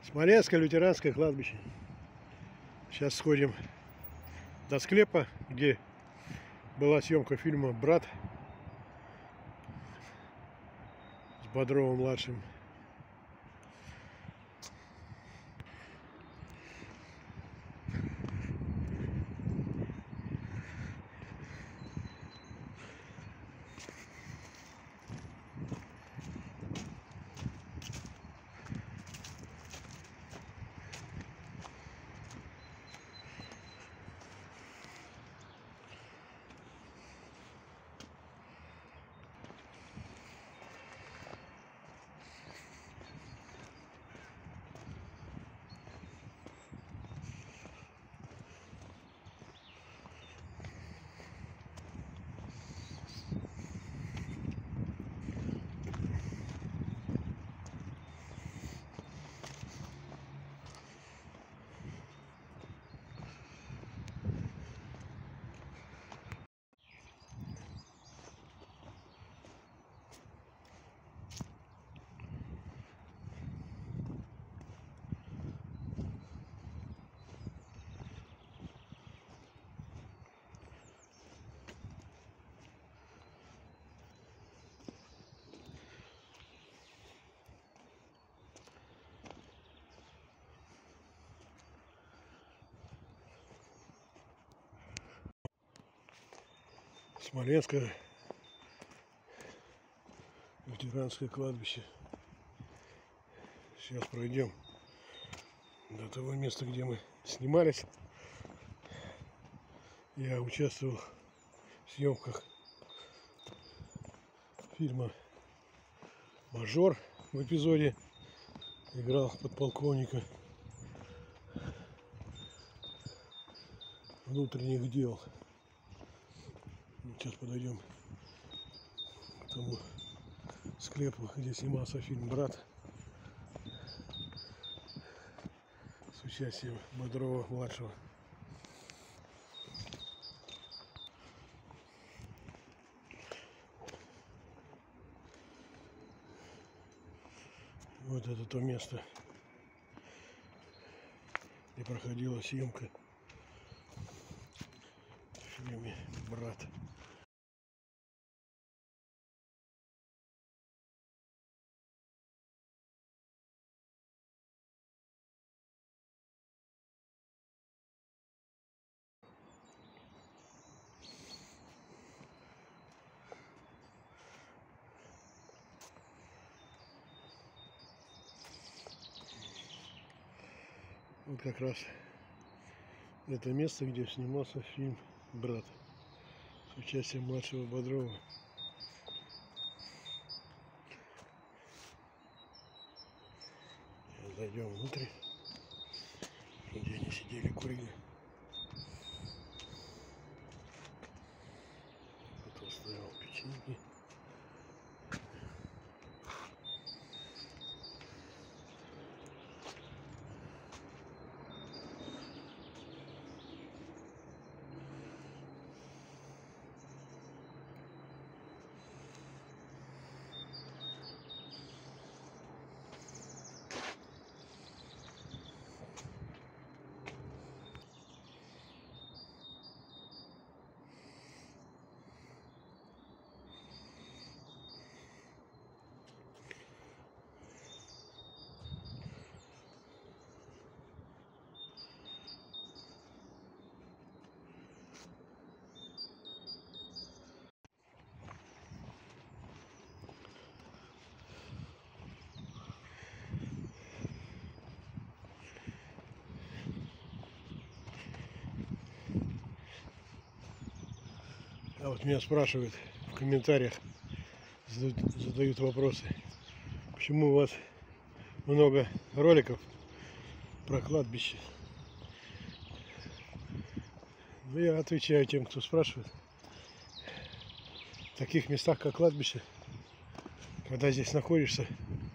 Смоленское лютеранское кладбище. Сейчас сходим до склепа, где была съемка фильма «Брат» с Бодровым-младшим. Смоленское лютеранское кладбище. Сейчас пройдем до того места, где мы снимались. Я участвовал в съемках фильма «Мажор», в эпизоде играл подполковника внутренних дел. Сейчас подойдем к тому склепу, где снимался фильм «Брат» с участием Бодрова-младшего. Вот это то место, где проходила съемка в фильме «Брат». Вот как раз это место, где снимался фильм «Брат» с участием младшего Бодрова. Сейчас зайдем внутрь, где они сидели, курили. Кто ставил печеньки. А вот меня спрашивают в комментариях, задают вопросы, почему у вас много роликов про кладбище. Ну, я отвечаю тем, кто спрашивает. В таких местах, как кладбище, когда здесь находишься,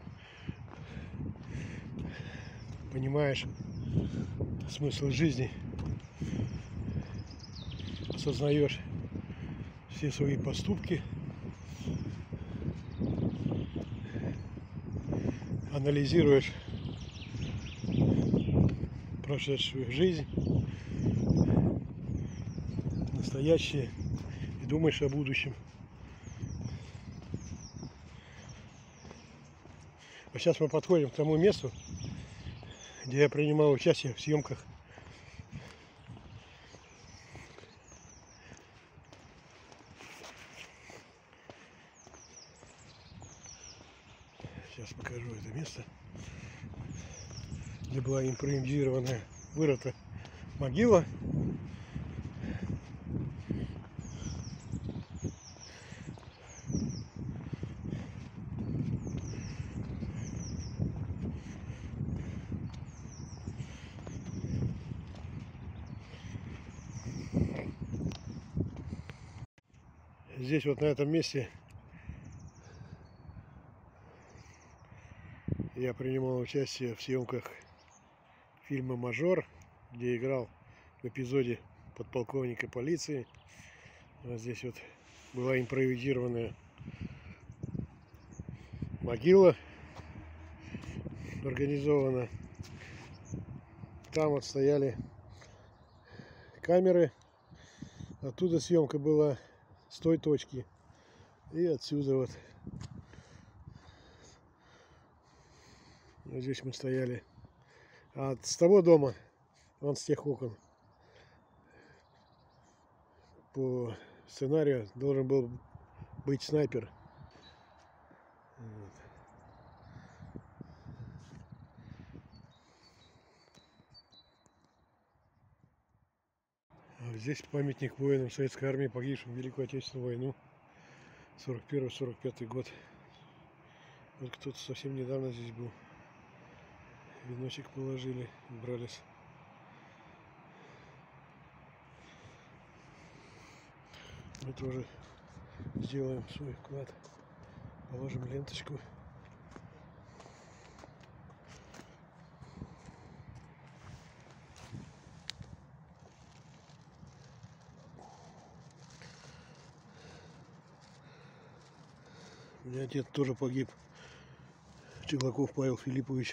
понимаешь смысл жизни, осознаешь все свои поступки, анализируешь прошедшую жизнь, настоящее, и думаешь о будущем. А сейчас мы подходим к тому месту, где я принимал участие в съемках. Сейчас покажу это место, где была импровизированная, вырыта могила. Здесь вот на этом месте я принимал участие в съемках фильма «Мажор», где играл в эпизоде подполковника полиции. Вот здесь вот была импровизированная могила организована. Там вот стояли камеры. Оттуда съемка была с той точки. И отсюда вот. Вот здесь мы стояли. А с того дома, вон с тех окон, по сценарию должен был быть снайпер. Вот. А здесь памятник воинам Советской армии, погибшим в Великую Отечественную войну, 41-45 год. Вот кто-то совсем недавно здесь был. Веночек положили, убрались. Мы тоже сделаем свой вклад. Положим ленточку. У меня отец тоже погиб. Чеглаков Павел Филиппович.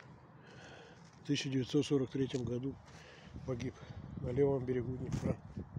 В 1943 году погиб на левом берегу Днепра.